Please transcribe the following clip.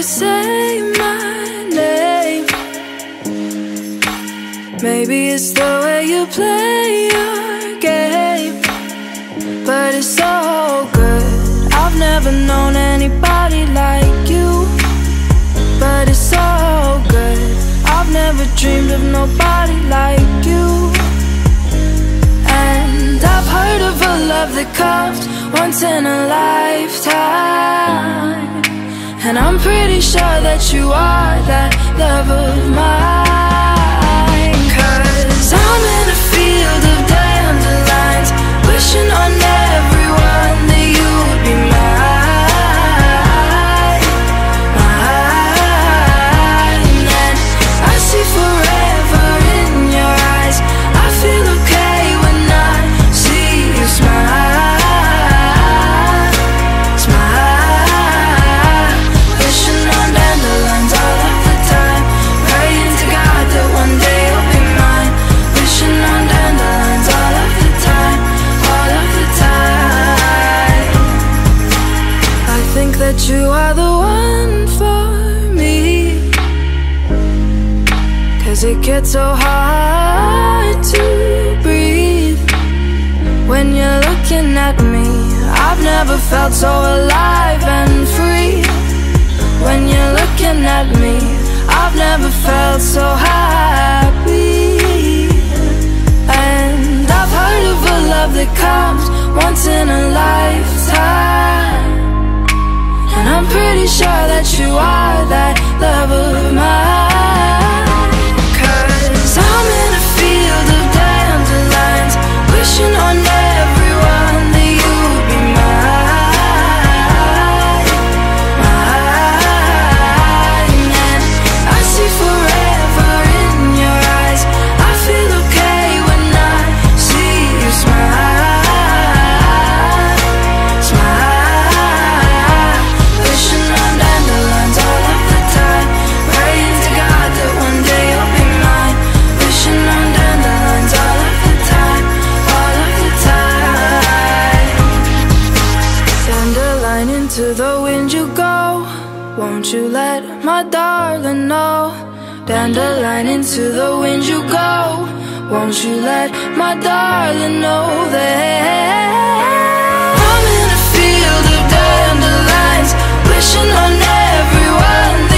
you say my name. Maybe it's the way you play your game, but it's so good. I've never known anybody like you, but it's so good. I've never dreamed of nobody like you. And I've heard of a love that comes once in a lifetime, and I'm pretty sure that you are that love of mine. 'Cause I'm in a field of dandelions, wishing on everyone that you would be mine, mine. And I see forever in your eyes. I feel okay when I see you smile, smile. Wishing on dandelions all of the time, praying to God that one day you'll be mine. Wishing on dandelions all of the time, all of the time. I think that you are the one for me, 'cause it gets so hard to breathe when you're looking at me. I've never felt so alive and free. When you're looking at me, I've never felt so happy. And I've heard of a love that comes once in a lifetime, and I'm pretty sure that you are that love of mine. 'Cause I'm in a field of dandelions, wishing on everyone that you would be mine, mine. And I see forever in your eyes. I feel okay when I see you smile, smile. Wishing on dandelions all of the time, praying to God that one day you'll be mine. Wishing on dandelions all of the time, all of the time. Dandelion, into the wind you go, won't you let my darling know? Dandelion, into the wind you go, won't you let my darling know that I'm in a field of dandelions, wishing on everyone